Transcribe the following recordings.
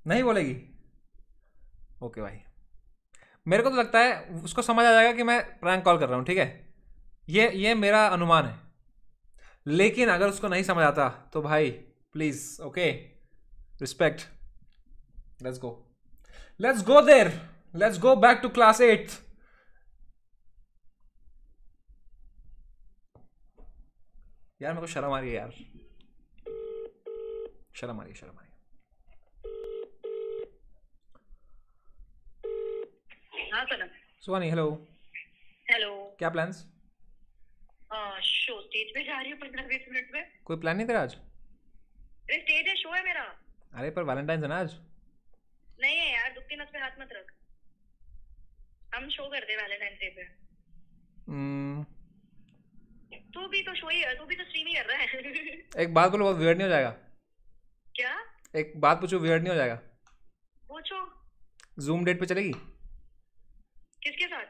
नहीं बोलेगी? ओके भाई, मेरे को तो लगता है उसको समझ आ जाएगा कि मैं प्रैंक कॉल कर रहा हूँ, ठीक है? ये मेरा अनुमान है। लेकिन अगर उसको नहीं समझ आता तो भाई please, okay, respect. Let's go, let's go there, let's go back to class 8। यार मेरे को शर्म आ रही है यार, शर्म आ रही है, शर्म आ रही है। हाँ सनम। सुहानी हेलो। हेलो। क्या प्लान्स? शो स्टेज पे जा रही हूँ 15-20 मिनट में। कोई प्लान नहीं तेरा आज? अरे स्टेज है, शो है मेरा। अरे पर वैलेंटाइन है ना आज। नहीं है यार, दुखती नस पे हाथ मत रख। हम शो करते हैं वैलेंटाइन डे पे। Hmm, तू भी तो शो ही है, तू भी तो स्ट्रीम ही कर रहा है। एक बात बोलो, बहुत वियर्ड नहीं हो जाएगा? क्या? एक बात पूछो, वियर्ड नहीं हो जाएगा? पूछो। जूम डेट पे चलेगी? किसके साथ?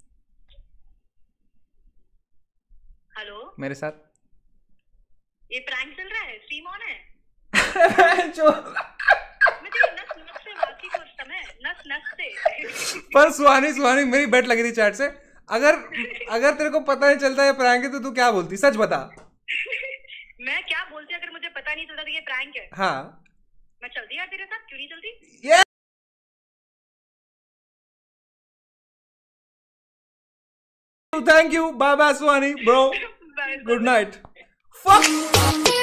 हेलो। मेरे साथ। ये प्रैंक चल रहा है, स्ट्रीम ऑन है। जो मैं तेरी नस नस से वाकिफ हूँ उस समय, नस नस से। पर सुहानी, सुहानी मेरी बेट लगी थी चैट से। अगर अगर तेरे को पता नहीं चलता है प्रैंक है तो तू क्या बोलती, सच बता। मैं क्या बोलती अगर मुझे पता नहीं चलता था ये प्रैंक है? हाँ। मैं चलती यार तेरे साथ, क्यों नहीं चलती? ये thank you, bye bye Suhani bro, bye good bye. Night. Fuck.